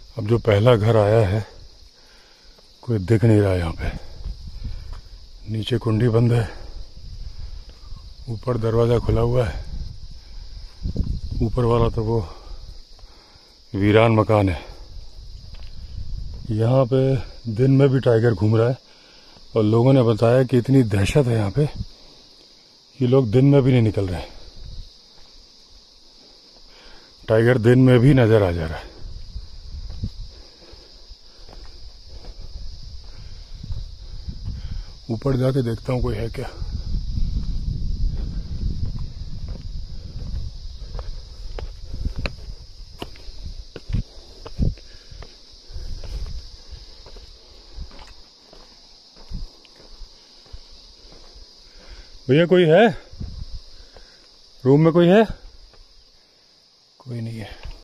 अब जो पहला घर आया है कोई दिख नहीं रहा यहाँ पे। नीचे कुंडी बंद है, ऊपर दरवाज़ा खुला हुआ है। ऊपर वाला तो वो वीरान मकान है। यहाँ पे दिन में भी टाइगर घूम रहा है और लोगों ने बताया कि इतनी दहशत है यहाँ पे कि लोग दिन में भी नहीं निकल रहे। टाइगर दिन में भी नजर आ जा रहा है। ऊपर जाके देखता हूँ कोई है क्या। भैया कोई है? रूम में कोई है?